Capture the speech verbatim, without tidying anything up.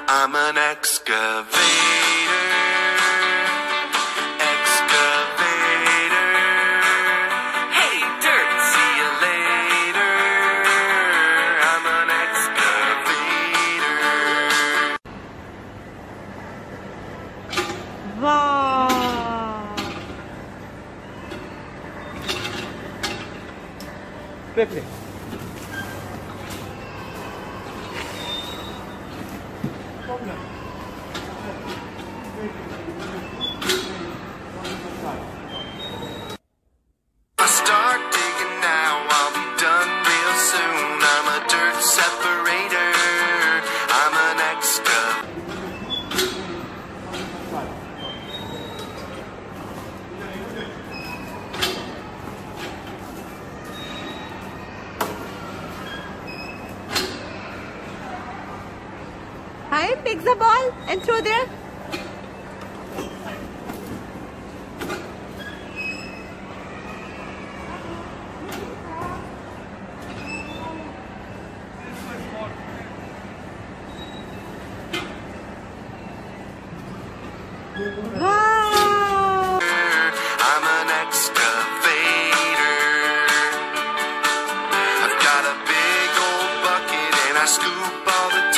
I'm an excavator. Excavator. Hey, dirt, see you later. I'm an excavator. Wow! Play, play. I start digging now, I'll be done real soon. I'm a dirt separator. I'm an excavator. Hi, pick the ball and throw there. Wow! I'm an excavator. I've got a big old bucket and I scoop all the